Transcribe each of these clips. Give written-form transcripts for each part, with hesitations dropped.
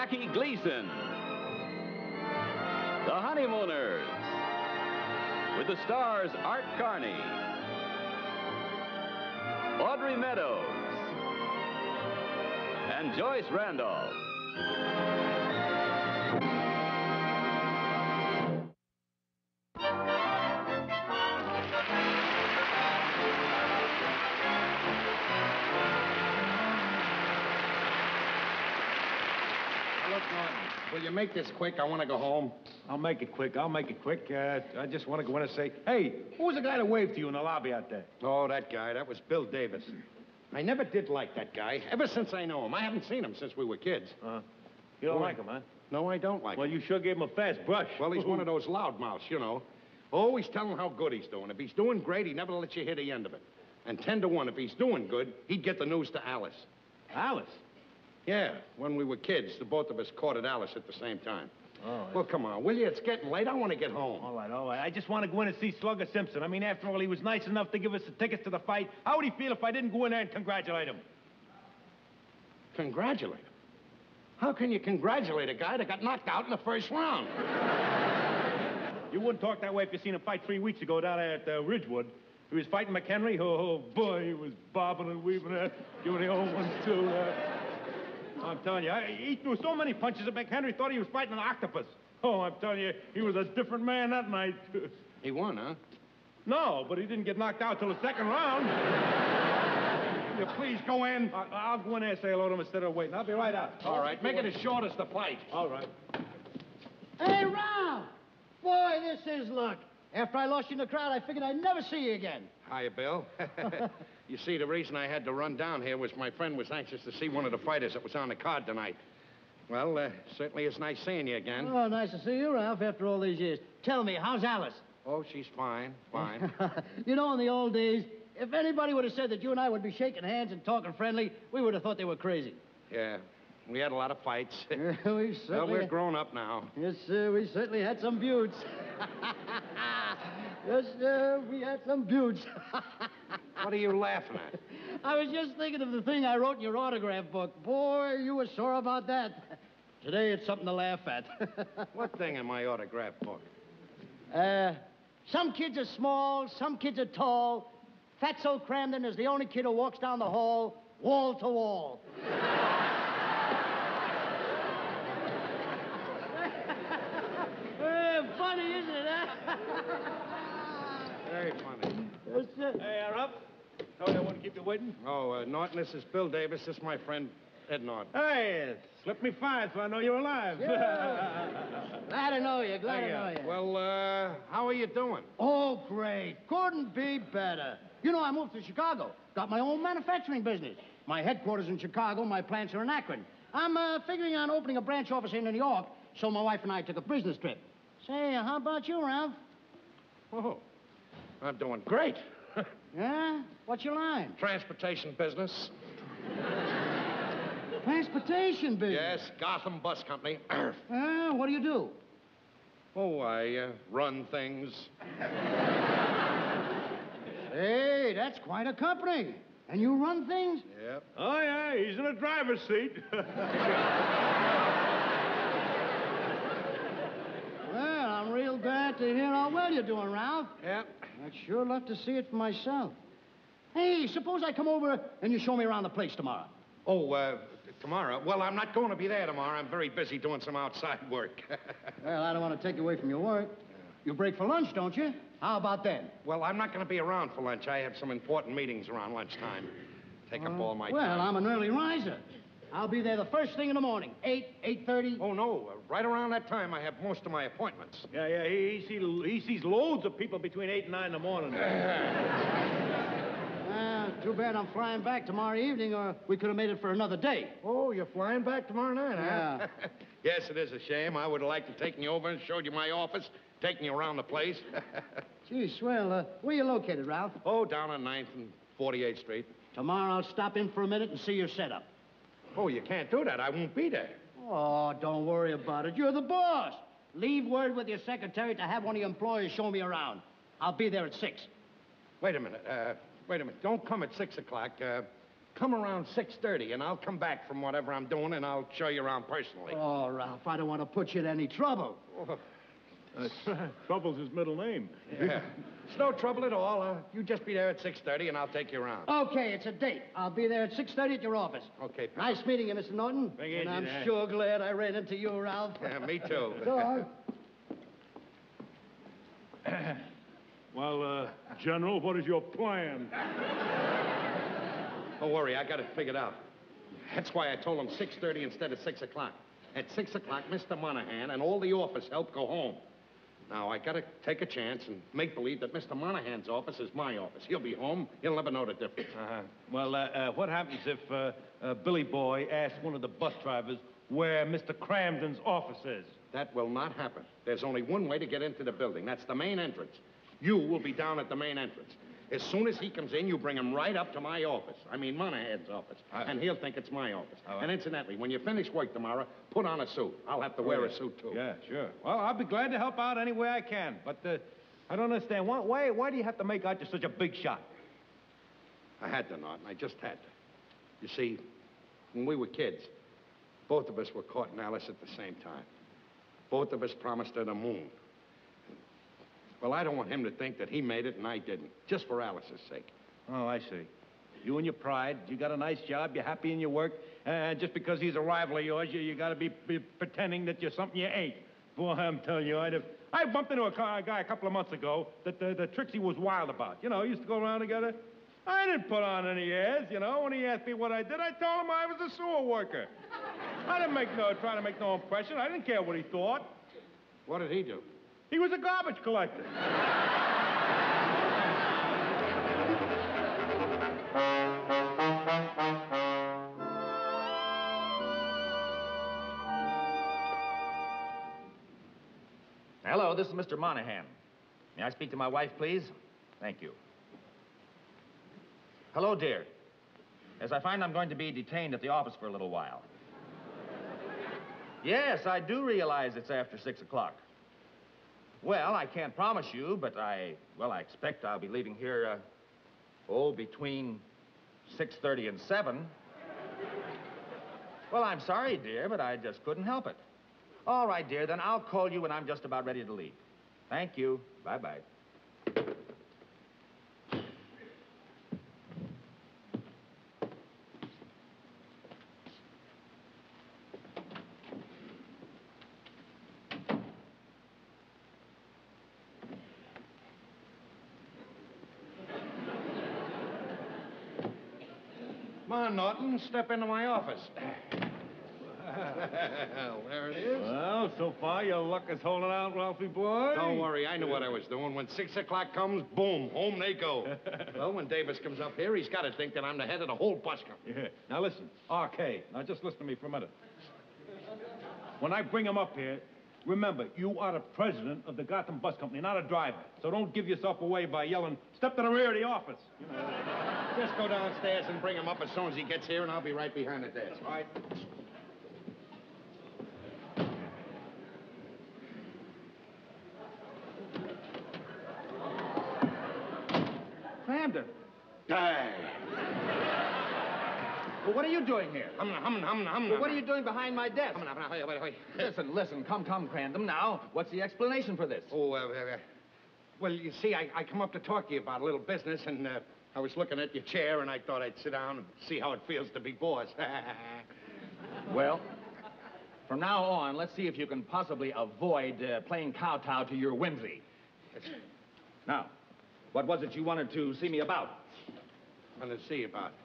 Jackie Gleason. The Honeymooners, with the stars Art Carney, Audrey Meadows, and Joyce Randolph. Look, Norton, will you make this quick? I want to go home. I'll make it quick. I just want to go in and say, hey, who was the guy that waved to you in the lobby out there? Oh, that guy. That was Bill Davis. I never did like that guy, ever since I know him. I haven't seen him since we were kids. You don't like him, huh? No, I don't like him. Well, you sure gave him a fast brush. Well, he's one of those loudmouths, you know. Always tell him how good he's doing. If he's doing great, he never lets you hear the end of it. And 10 to 1, if he's doing good, he'd get the news to Alice. Alice? Yeah, when we were kids, the both of us courted Alice at the same time. Oh. Well, come on, will you? It's getting late. I want to get home. All right. I just want to go in and see Slugger Simpson. I mean, after all, he was nice enough to give us the tickets to the fight. How would he feel if I didn't go in there and congratulate him? Congratulate him? How can you congratulate a guy that got knocked out in the first round? You wouldn't talk that way if you seen him fight 3 weeks ago down there at Ridgewood. He was fighting McHenry. Oh, boy, he was bobbing and weaving there, giving the old ones, too. I'm telling you, he threw so many punches that McHenry thought he was fighting an octopus. Oh, I'm telling you, he was a different man that night. He won, huh? No, but he didn't get knocked out till the second round. You please go in. I'll go in there and say hello to him instead of waiting. I'll be right out. All right, make it as short as the fight. All right. Hey, Ralph! Boy, this is luck. After I lost you in the crowd, I figured I'd never see you again. Hiya, Bill. You see, the reason I had to run down here was my friend was anxious to see one of the fighters that was on the card tonight. Well, certainly it's nice seeing you again. Oh, nice to see you, Ralph, after all these years. Tell me, how's Alice? Oh, she's fine, fine. You know, in the old days, if anybody would have said that you and I would be shaking hands and talking friendly, we would have thought they were crazy. Yeah, we had a lot of fights. We certainly... Well, we're grown up now. Yes, sir, we certainly had some buttes. Yes, sir, we had some buttes. What are you laughing at? I was just thinking of the thing I wrote in your autograph book. Boy, you were sore about that. Today, it's something to laugh at. What thing in my autograph book? Some kids are small, some kids are tall. Fatso Cramden is the only kid who walks down the hall, wall to wall. Funny, isn't it, huh? Very funny. Yes, sir. Hey, Ralph. Sorry, I want to keep you waiting. Oh, Norton, this is Bill Davis. This is my friend, Ed Norton. Hey, slip me fine so I know you're alive. Yeah. Glad to know you, glad to know you. Well, how are you doing? Oh, great. Couldn't be better. You know, I moved to Chicago. Got my own manufacturing business. My headquarters in Chicago, my plants are in Akron. I'm figuring on opening a branch office here in New York, so my wife and I took a business trip. Say, how about you, Ralph? Oh, I'm doing great. Yeah? What's your line? Transportation business. Transportation business? Yes, Gotham Bus Company. What do you do? Oh, I run things. Hey, that's quite a company. And you run things? Yep. Oh, yeah, he's in the driver's seat. Well, I'm real glad to hear how well you're doing, Ralph. Yep. I'd sure love to see it for myself. Hey, suppose I come over and you show me around the place tomorrow. Oh, tomorrow? Well, I'm not going to be there tomorrow. I'm very busy doing some outside work. Well, I don't want to take you away from your work. You break for lunch, don't you? How about then? Well, I'm not going to be around for lunch. I have some important meetings around lunchtime. Take up all my time. Well, I'm an early riser. I'll be there the first thing in the morning, 8:30. Oh, no. Right around that time, I have most of my appointments. Yeah, he sees loads of people between 8 and 9 in the morning. Too bad I'm flying back tomorrow evening, or we could have made it for another day. Oh, you're flying back tomorrow night, huh? Yeah. Yes, it is a shame. I would have liked to take you over and showed you my office, taking you around the place. Gee, swell. Where you located, Ralph? Oh, down on 9th and 48th Street. Tomorrow I'll stop in for a minute and see your setup. Oh, you can't do that. I won't be there. Oh, don't worry about it. You're the boss. Leave word with your secretary to have one of your employees show me around. I'll be there at 6. Wait a minute. Wait a minute. Don't come at 6 o'clock. Come around 6:30, and I'll come back from whatever I'm doing, and I'll show you around personally. Oh, Ralph, I don't want to put you in any trouble. Trouble's his middle name. Yeah. It's no trouble at all. You just be there at 6:30, and I'll take you around. Okay, it's a date. I'll be there at 6:30 at your office. Okay, pal. Nice meeting you, Mr. Norton. Big And easy I'm there. sure glad I ran into you, Ralph. Yeah, me too. So long. Well, General, what is your plan? Don't worry, I got it figured out. That's why I told him 6:30 instead of 6 o'clock. At 6 o'clock, Mr. Monahan and all the office help go home. Now, I gotta take a chance and make believe that Mr. Monahan's office is my office. He'll be home. He'll never know the difference. Well, what happens if Billy Boy asks one of the bus drivers where Mr. Cramden's office is? That will not happen. There's only one way to get into the building. That's the main entrance. You will be down at the main entrance. As soon as he comes in, you bring him right up to my office. I mean, Monahan's office. And he'll think it's my office. And incidentally, when you finish work tomorrow, put on a suit. I'll have to wear a suit, too. Yeah, sure. Well, I'll be glad to help out any way I can. But I don't understand. Why do you have to make out you're such a big shot? I had to, Norton. I just had to. You see, when we were kids, both of us were caught in Alice at the same time. Both of us promised her the moon. Well, I don't want him to think that he made it and I didn't, just for Alice's sake. Oh, I see. You and your pride, you got a nice job, you're happy in your work, and just because he's a rival of yours, you got to be pretending that you're something you ain't. Boy, I'm telling you, I bumped into a guy a couple of months ago that the Trixie was wild about. You know, used to go around together. I didn't put on any airs, you know. When he asked me what I did, I told him I was a sewer worker. I didn't try to make no impression. I didn't care what he thought. What did he do? He was a garbage collector. Hello, this is Mr. Monahan. May I speak to my wife, please? Thank you. Hello, dear. Yes, I find I'm going to be detained at the office for a little while. Yes, I do realize it's after 6 o'clock. Well, I can't promise you, but I expect I'll be leaving here, between 6:30 and 7. Well, I'm sorry, dear, but I just couldn't help it. All right, dear, then I'll call you when I'm just about ready to leave. Thank you. Bye-bye. Come on, Norton, step into my office. Well, there it is. Well, so far your luck is holding out, Ralphie boy. Don't worry, I knew what I was doing. When 6 o'clock comes, boom, home they go. Well, when Davis comes up here, he's got to think that I'm the head of the whole bus company. Yeah. Now listen, RK, now just listen to me for a minute. When I bring him up here, remember, you are the president of the Gotham Bus Company, not a driver. So don't give yourself away by yelling, step to the rear of the office. You know. Just go downstairs and bring him up as soon as he gets here, and I'll be right behind the desk. All right? Cramden. Hey. Well, what are you doing here? Well, What are you doing behind my desk? Wait. Listen, come, Cramden, now. What's the explanation for this? Well, you see, I come up to talk to you about a little business, and I was looking at your chair, and I thought I'd sit down and see how it feels to be boss. Well, from now on, let's see if you can possibly avoid playing kowtow to your whimsy. Now, what was it you wanted to see me about? Wanted to see you about.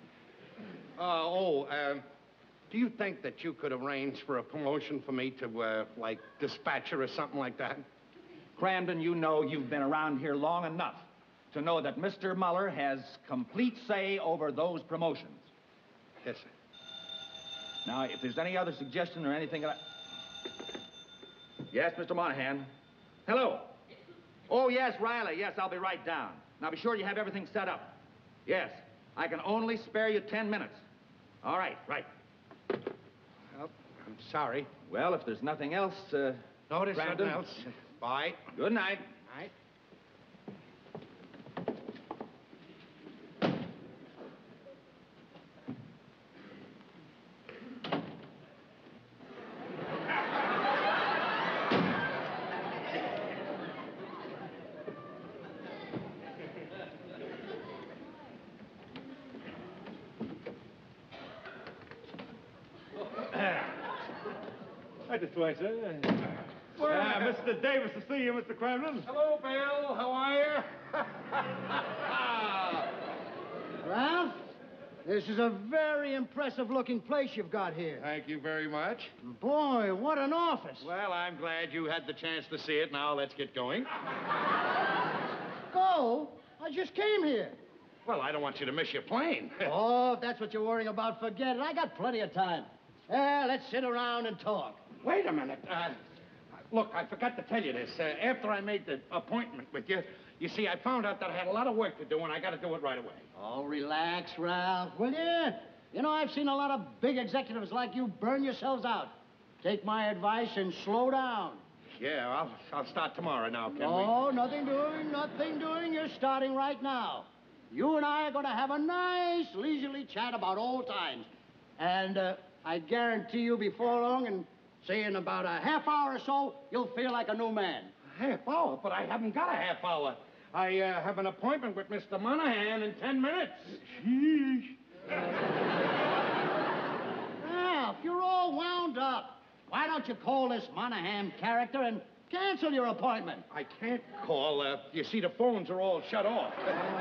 Do you think that you could arrange for a promotion for me to, like, dispatcher or something like that? Cramden, you know you've been around here long enough to know that Mr. Muller has complete say over those promotions. Yes, sir. Now, if there's any other suggestion or anything Yes, Mr. Monahan. Hello. Oh, yes, Riley. Yes, I'll be right down. Now, be sure you have everything set up. Yes, I can only spare you 10 minutes. All right, right. Well, I'm sorry. Well, if there's nothing else, No, there's Cramden. nothing else. Bye. Good night. All right. Right this way, sir. Mr. Davis to see you, Mr. Kremlin. Hello, Bill. How are you? Ralph, this is a very impressive-looking place you've got here. Thank you very much. Boy, what an office. Well, I'm glad you had the chance to see it. Now, let's get going. Go? I just came here. Well, I don't want you to miss your plane. Oh, if that's what you're worrying about, forget it. I got plenty of time. Let's sit around and talk. Wait a minute. Look, I forgot to tell you this. After I made the appointment with you, you see, I found out that I had a lot of work to do, and I got to do it right away. Oh, relax, Ralph, will you? You know, I've seen a lot of big executives like you burn yourselves out. Take my advice and slow down. Yeah, I'll start tomorrow now, can we? No, nothing doing, nothing doing. You're starting right now. You and I are going to have a nice, leisurely chat about old times. And I guarantee you before long, and say in about a half hour or so, you'll feel like a new man. A half hour? But I haven't got a half hour. I have an appointment with Mr. Monahan in 10 minutes. Sheesh. Ralph, you're all wound up. Why don't you call this Monahan character and cancel your appointment? I can't call. You see, the phones are all shut off.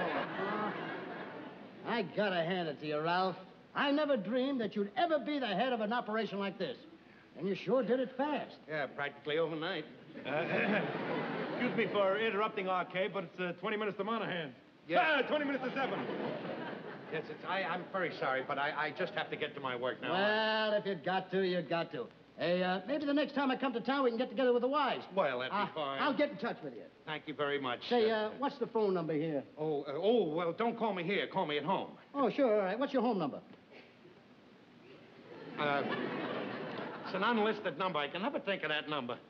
I gotta hand it to you, Ralph. I never dreamed that you'd ever be the head of an operation like this. And you sure did it fast. Yeah, practically overnight. Excuse me for interrupting, R.K., but it's 20 minutes to Monahan. Yeah. 20 minutes to 7. Yes, I'm very sorry, but I just have to get to my work now. Well, if you got to, you got to. Hey, maybe the next time I come to town, we can get together with the wives. Well, that'd be fine. I'll get in touch with you. Thank you very much. Say, what's the phone number here? Well, don't call me here. Call me at home. Oh, sure, all right. What's your home number? It's an unlisted number. I can never think of that number.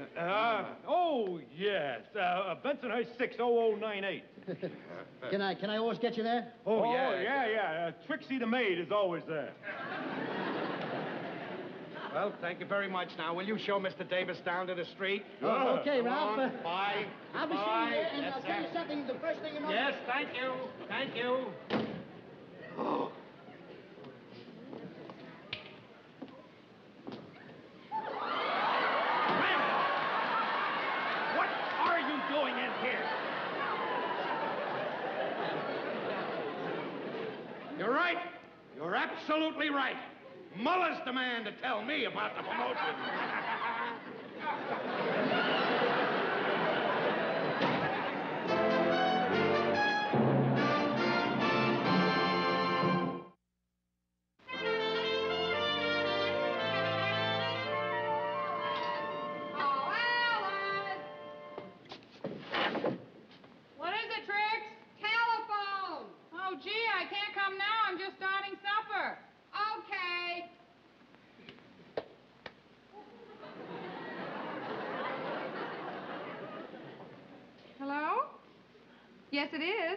Yes. Bensonhurst 60098. Can I always get you there? Oh, yeah. Trixie the maid is always there. Well, thank you very much. Now, will you show Mr. Davis down to the street? Oh, okay, Come Ralph. on. Bye. I'll be Bye. seeing you, and Yes, I'll tell you sir. something the first thing you know. Yes, thank you. Thank you. Oh. What are you doing in here? You're right. You're absolutely right. Muller's the man to tell me about the promotion. Oh, Alice! What is it, Trix? Telephone! Oh, gee, I can't come now. I'm just starting supper. Okay. Hello? Yes, it is.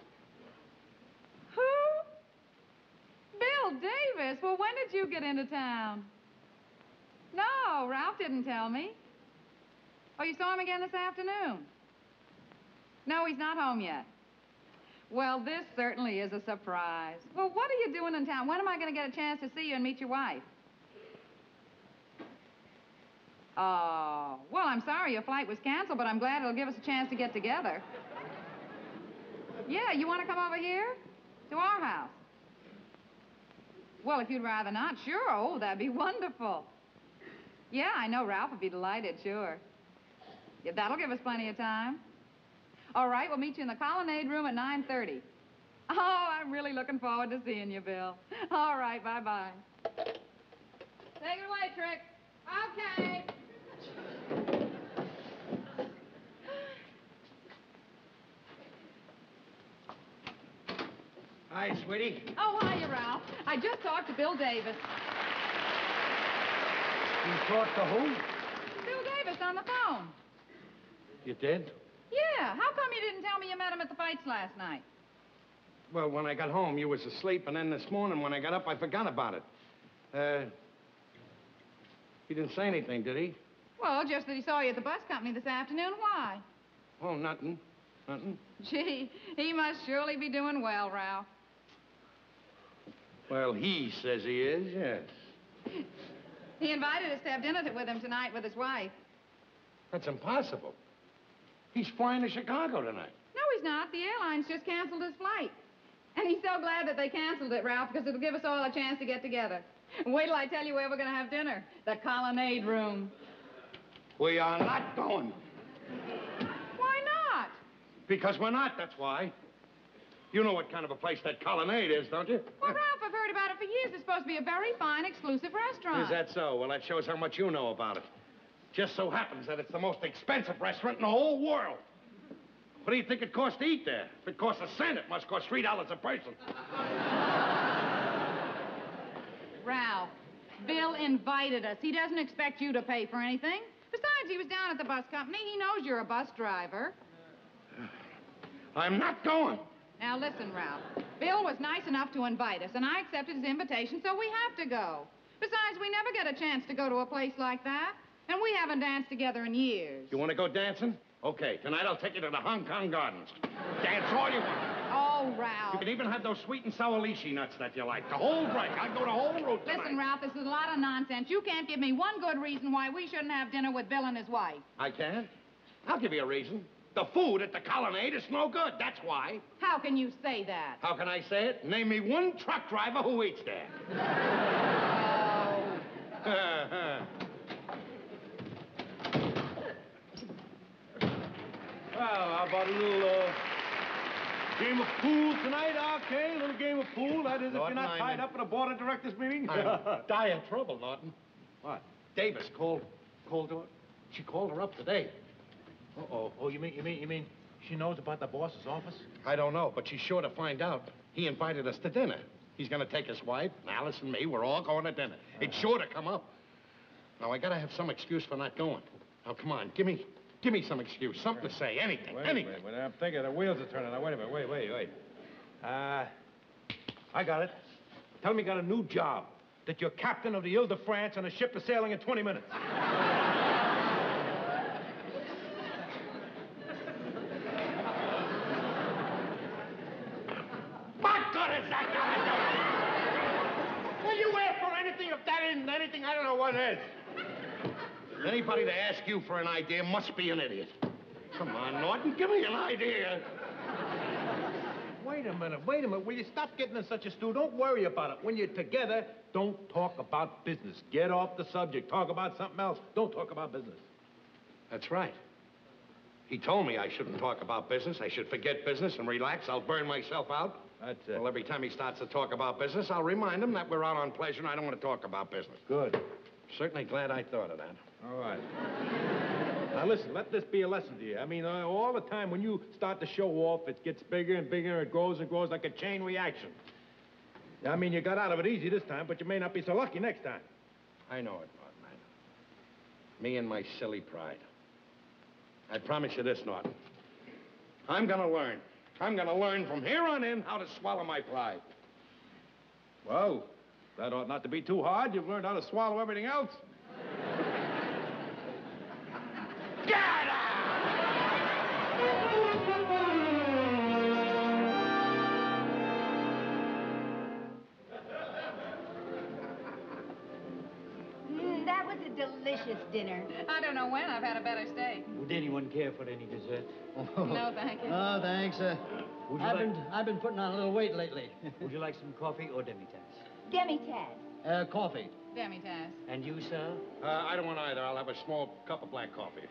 Who? Bill Davis. Well, when did you get into town? No, Ralph didn't tell me. Oh, you saw him again this afternoon? No, he's not home yet. Well, this certainly is a surprise. Well, what are you doing in town? When am I going to get a chance to see you and meet your wife? Oh, well, I'm sorry your flight was canceled, but I'm glad it'll give us a chance to get together. Yeah, you want to come over here? To our house? Well, if you'd rather not, sure. Oh, that'd be wonderful. Yeah, I know Ralph would be delighted, sure. Yeah, that'll give us plenty of time. All right, we'll meet you in the Colonnade room at 9:30. Oh, I'm really looking forward to seeing you, Bill. All right, bye-bye. Take it away, Trick. Okay. Hi, sweetie. Oh, hiya, Ralph. I just talked to Bill Davis. You talked to who? Bill Davis on the phone. You did? Yeah, how come you didn't tell me you met him at the fights last night? Well, when I got home, you was asleep, and then this morning when I got up, I forgot about it. He didn't say anything, did he? Well, just that he saw you at the bus company this afternoon. Why? Oh, nothing. Nothing. Gee, he must surely be doing well, Ralph. Well, he says he is, yes. He invited us to have dinner with him tonight with his wife. That's impossible. He's flying to Chicago tonight. No, he's not. The airline's just canceled his flight. And he's so glad that they canceled it, Ralph, because it'll give us all a chance to get together. Wait till I tell you where we're going to have dinner. The Colonnade Room. We are not going. Why not? Because we're not, that's why. You know what kind of a place that Colonnade is, don't you? Well, Ralph, I've heard about it for years. It's supposed to be a very fine, exclusive restaurant. Is that so? Well, that shows how much you know about it. Just so happens that it's the most expensive restaurant in the whole world. What do you think it costs to eat there? If it costs a cent, it must cost $3 a person. Ralph, Bill invited us. He doesn't expect you to pay for anything. Besides, he was down at the bus company. He knows you're a bus driver. I'm not going. Now, listen, Ralph. Bill was nice enough to invite us, and I accepted his invitation, so we have to go. Besides, we never get a chance to go to a place like that, and we haven't danced together in years. You want to go dancing? Okay, tonight I'll take you to the Hong Kong Gardens. Dance all you want. Oh, Ralph. You can even have those sweet and sour lychee nuts that you like. The whole break. I'd go the whole route tonight. Listen, Ralph, this is a lot of nonsense. You can't give me one good reason why we shouldn't have dinner with Bill and his wife. I can't? I'll give you a reason. The food at the Colonnade is no good, that's why. How can you say that? How can I say it? Name me one truck driver who eats there. Oh. Well, how about a little game of pool tonight, okay? A little game of pool. That is, if you're not tied up in a board of directors meeting. I'm dying trouble, Norton. What? Davis called her. She called her up today. Uh-oh. Oh, you mean she knows about the boss's office? I don't know, but she's sure to find out. He invited us to dinner. He's going to take his wife, and Alice and me. We're all going to dinner. It's sure to come up. Now, I got to have some excuse for not going. Now, come on, give me some excuse, something to say, anything, anything. Wait, I'm thinking the wheels are turning. Now, wait a minute, wait. I got it. Tell him you got a new job, that you're captain of the Ile-de-France and a ship is sailing in 20 minutes. What good is that gonna do? Will you ask for anything if that isn't anything? I don't know what is. Anybody to ask you for an idea must be an idiot. Come on, Norton, give me an idea. Wait a minute. Will you stop getting in such a stew? Don't worry about it. When you're together, don't talk about business. Get off the subject. Talk about something else. Don't talk about business. That's right. He told me I shouldn't talk about business. I should forget business and relax. I'll burn myself out. That's it. Well, every time he starts to talk about business, I'll remind him that we're out on pleasure and I don't want to talk about business. Good. Certainly glad I thought of that. All right. Now, listen, let this be a lesson to you. I mean, all the time when you start to show off, it gets bigger and bigger. It grows and grows like a chain reaction. I mean, you got out of it easy this time, but you may not be so lucky next time. I know it, Norton. I know. Me and my silly pride. I promise you this, Norton. I'm going to learn. I'm going to learn from here on in how to swallow my pride. Well, that ought not to be too hard. You've learned how to swallow everything else. Get out! That was a delicious dinner. I don't know when I've had a better steak. Would anyone care for any dessert? No, thank you. Oh, thanks. Would you I've been putting on a little weight lately. Would you like some coffee or demi-tasse? Demi-tasse. Coffee. Demi-tasse. And you, sir? I don't want either. I'll have a small cup of black coffee.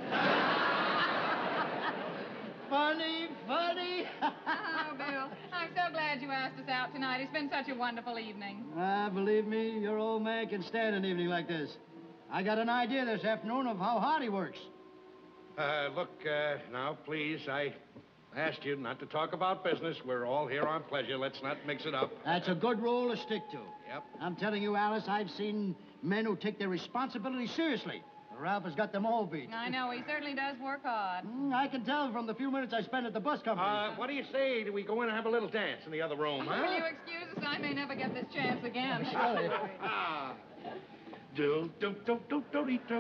Funny. Oh, Bill, I'm so glad you asked us out tonight. It's been such a wonderful evening. Believe me, your old man can stand an evening like this. I got an idea this afternoon of how hard he works. Look, now, please, I asked you not to talk about business. We're all here on pleasure. Let's not mix it up. That's a good rule to stick to. Yep. I'm telling you, Alice, I've seen men who take their responsibility seriously. Ralph has got them all beat. I know, he certainly does work hard. I can tell from the few minutes I spent at the bus company. What do you say? Do we go in and have a little dance in the other room, huh? Will you excuse us? I may never get this chance again. Do, do, do, do, do, do, do.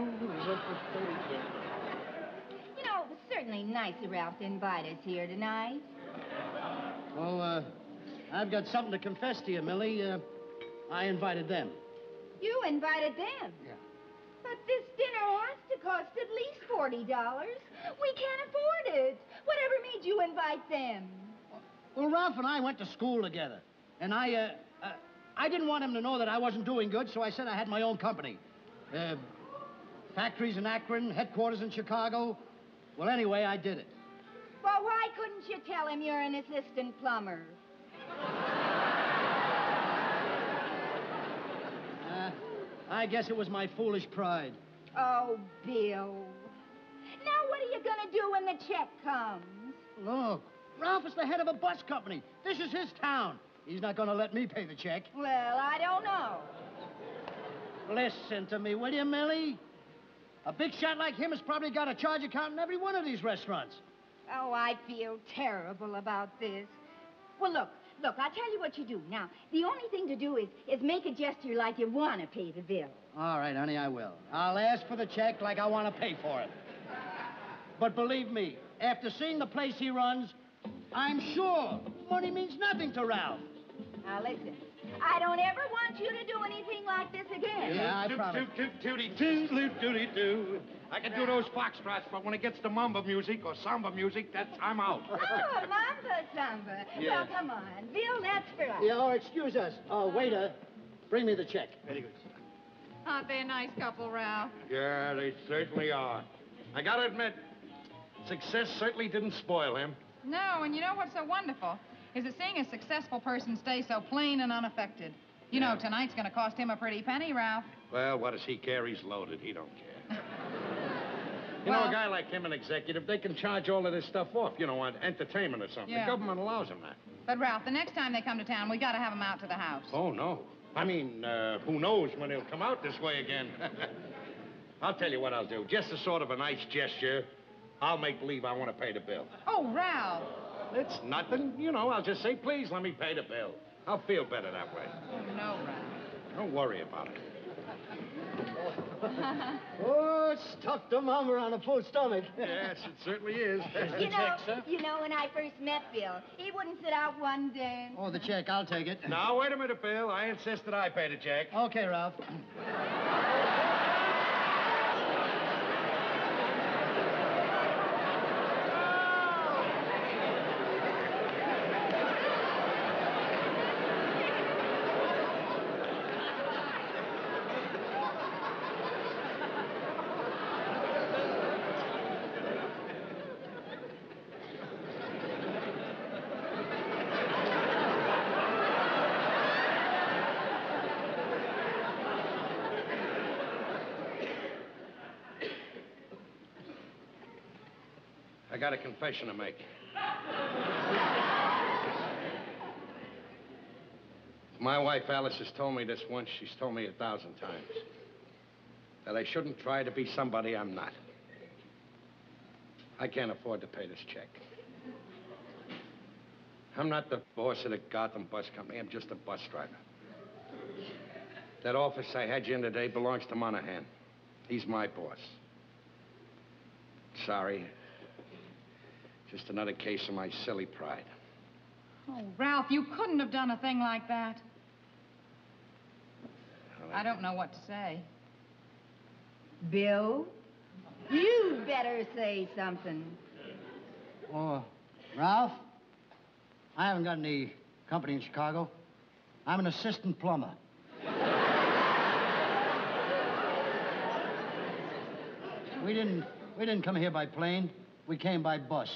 You know, it was certainly nice of Ralph to invite us here tonight. Oh, I've got something to confess to you, Millie. I invited them. You invited them. Yeah. But this dinner has to cost at least $40. We can't afford it. Whatever made you invite them? Well, Ralph and I went to school together. And I didn't want him to know that I wasn't doing good, so I said I had my own company. Factories in Akron, headquarters in Chicago. Well, anyway, I did it. Well, why couldn't you tell him you're an assistant plumber? I guess it was my foolish pride. Oh, Bill. Now what are you going to do when the check comes? Look, Ralph is the head of a bus company. This is his town. He's not going to let me pay the check. Well, I don't know. Listen to me, will you, Millie? A big shot like him has probably got a charge account in every one of these restaurants. Oh, I feel terrible about this. Well, look, I'll tell you what you do. Now, the only thing to do is make a gesture like you want to pay the bill. All right, honey, I will. I'll ask for the check like I want to pay for it. But believe me, after seeing the place he runs, I'm sure money means nothing to Ralph. Now, listen, I don't ever want you to do anything like this again. Yeah, I promise. Tooty-too. I can do those foxtrots, but when it gets to mambo music or samba music, I'm out. Oh, Mamba Samba. Yeah. Well, come on. Bill, that's for us. Yeah, oh, excuse us. Oh, waiter, bring me the check. Very good, sir. Aren't they a nice couple, Ralph? Yeah, they certainly are. I gotta admit, success certainly didn't spoil him. No, and you know what's so wonderful? Is that seeing a successful person stay so plain and unaffected. You know, tonight's going to cost him a pretty penny, Ralph. Well, what does he care? He's loaded. He don't care. You know, Well- a guy like him, an executive, they can charge all of this stuff off, you know, on entertainment or something. Yeah. The government allows them that. But, Ralph, the next time they come to town, we got to have them out to the house. Oh, no. I mean, who knows when he'll come out this way again. I'll tell you what I'll do. Just as sort of a nice gesture, I'll make believe I want to pay the bill. Oh, Ralph. It's nothing. You know, I'll just say, please, let me pay the bill. I'll feel better that way. Oh, no, Ralph. Don't worry about it. Oh, it's tough to mummer on a full stomach. Yes, it certainly is. You know, when I first met Bill, he wouldn't sit out one day. Oh, the check, I'll take it. Now, wait a minute, Bill. I insist that I pay the check. Okay, Ralph. I got a confession to make. My wife, Alice, has told me this once. She's told me 1,000 times. That I shouldn't try to be somebody I'm not. I can't afford to pay this check. I'm not the boss of the Gotham Bus Company. I'm just a bus driver. That office I had you in today belongs to Monahan. He's my boss. Sorry. Just another case of my silly pride. Oh, Ralph, you couldn't have done a thing like that. I don't know what to say. Bill, you better say something. Oh, Ralph, I haven't got any company in Chicago. I'm an assistant plumber. We didn't come here by plane. We came by bus.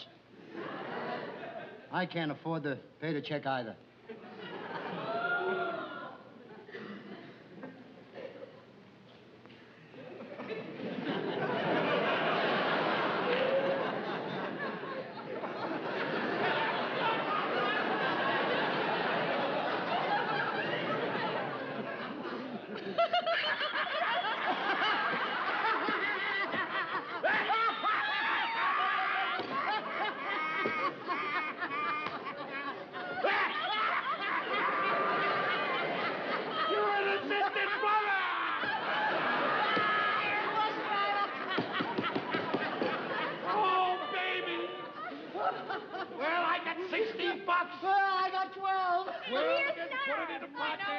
I can't afford to pay the check either. swirl it and put it in the pot.